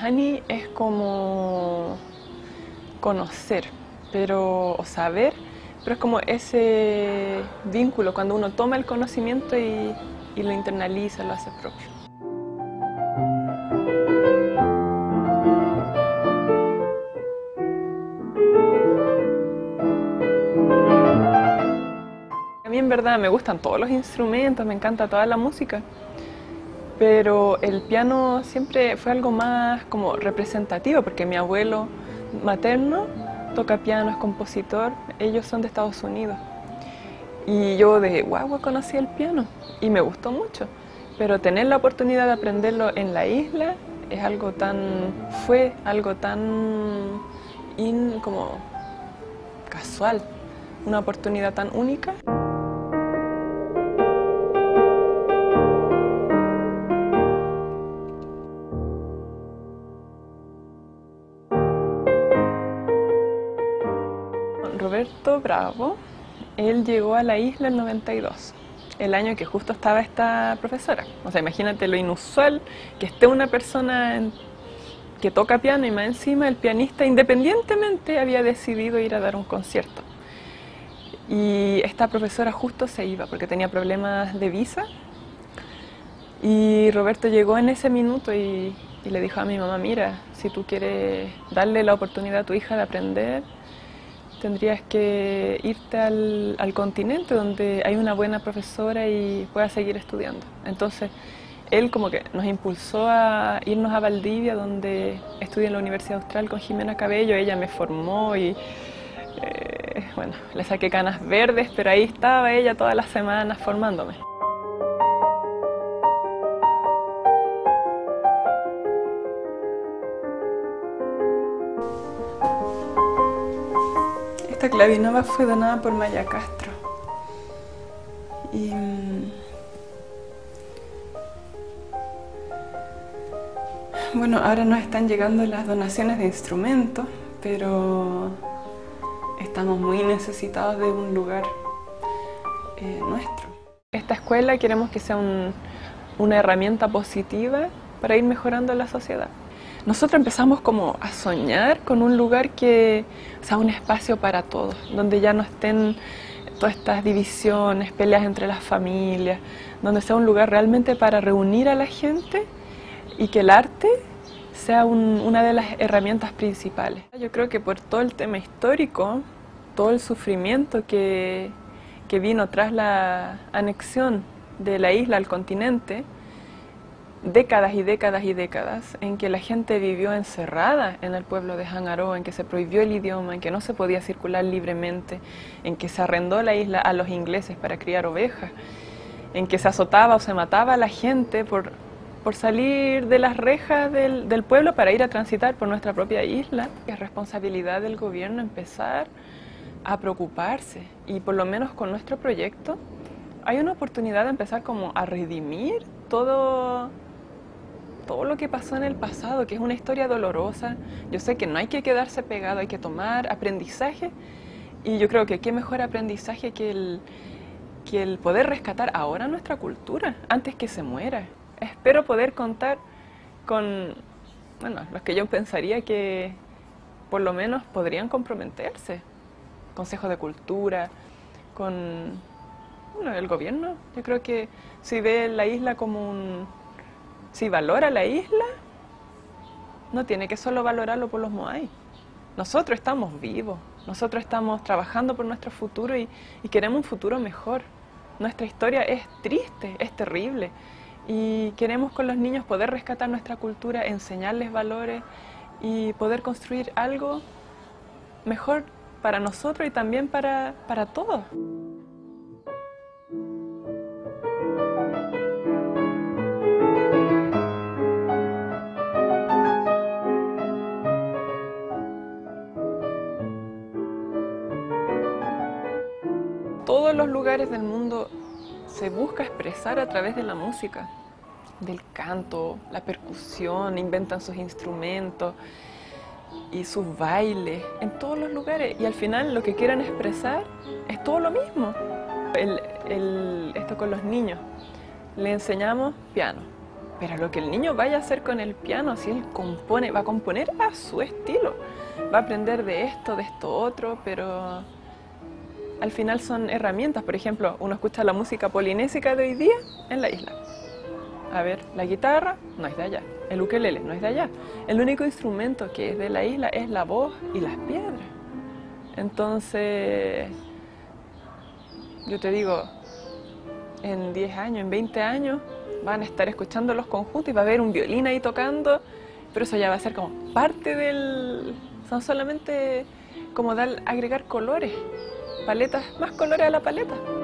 Hani es como conocer, o saber, pero es como ese vínculo, cuando uno toma el conocimiento y lo internaliza, lo hace propio. A mí en verdad me gustan todos los instrumentos, me encanta toda la música, pero el piano siempre fue algo más como representativo, porque mi abuelo materno toca piano, es compositor, ellos son de Estados Unidos. Y yo de guagua conocí el piano y me gustó mucho, pero tener la oportunidad de aprenderlo en la isla es algo fue algo tan como casual, una oportunidad tan única. Roberto Bravo, él llegó a la isla en 92, el año que justo estaba esta profesora. O sea, imagínate lo inusual que esté una persona que toca piano y más encima el pianista independientemente había decidido ir a dar un concierto. Y esta profesora justo se iba porque tenía problemas de visa y Roberto llegó en ese minuto y le dijo a mi mamá, mira, si tú quieres darle la oportunidad a tu hija de aprender, tendrías que irte al continente donde hay una buena profesora y puedas seguir estudiando. Entonces, él como que nos impulsó a irnos a Valdivia, donde estudié en la Universidad Austral con Jimena Cabello. Ella me formó y, bueno, le saqué canas verdes, pero ahí estaba ella todas las semanas formándome. Esta clavinova fue donada por Maya Castro y bueno, ahora nos están llegando las donaciones de instrumentos, pero estamos muy necesitados de un lugar nuestro. Esta escuela queremos que sea una herramienta positiva para ir mejorando la sociedad. Nosotros empezamos como a soñar con un lugar que sea un espacio para todos, donde ya no estén todas estas divisiones, peleas entre las familias, donde sea un lugar realmente para reunir a la gente y que el arte sea una de las herramientas principales. Yo creo que por todo el tema histórico, todo el sufrimiento que vino tras la anexión de la isla al continente, décadas y décadas y décadas en que la gente vivió encerrada en el pueblo de Hangaró, en que se prohibió el idioma, en que no se podía circular libremente, en que se arrendó la isla a los ingleses para criar ovejas, en que se azotaba o se mataba a la gente por salir de las rejas del pueblo para ir a transitar por nuestra propia isla. Es responsabilidad del gobierno empezar a preocuparse y por lo menos con nuestro proyecto hay una oportunidad de empezar como a redimir todo lo que pasó en el pasado, que es una historia dolorosa. Yo sé que no hay que quedarse pegado, hay que tomar aprendizaje y yo creo que qué mejor aprendizaje que el poder rescatar ahora nuestra cultura antes que se muera. Espero poder contar con, bueno, los que yo pensaría que por lo menos podrían comprometerse. Consejo de Cultura, con el gobierno. Yo creo que si ve la isla como si valora la isla, no tiene que solo valorarlo por los moai. Nosotros estamos vivos, nosotros estamos trabajando por nuestro futuro y queremos un futuro mejor. Nuestra historia es triste, es terrible y queremos con los niños poder rescatar nuestra cultura, enseñarles valores y poder construir algo mejor para nosotros y también para todos. Todos los lugares del mundo se busca expresar a través de la música, del canto, la percusión, inventan sus instrumentos y sus bailes en todos los lugares y al final lo que quieran expresar es todo lo mismo. Esto con los niños, le enseñamos piano, Pero lo que el niño vaya a hacer con el piano, si él compone, va a componer a su estilo, va a aprender de esto otro, pero al final son herramientas. Por ejemplo, uno escucha la música polinésica de hoy día en la isla. A ver, la guitarra no es de allá, el ukelele no es de allá. El único instrumento que es de la isla es la voz y las piedras. Entonces, yo te digo, en 10 años, en 20 años, van a estar escuchando los conjuntos y va a haber un violín ahí tocando, pero eso ya va a ser como parte del... Son solamente como agregar colores, paletas, más colores a la paleta.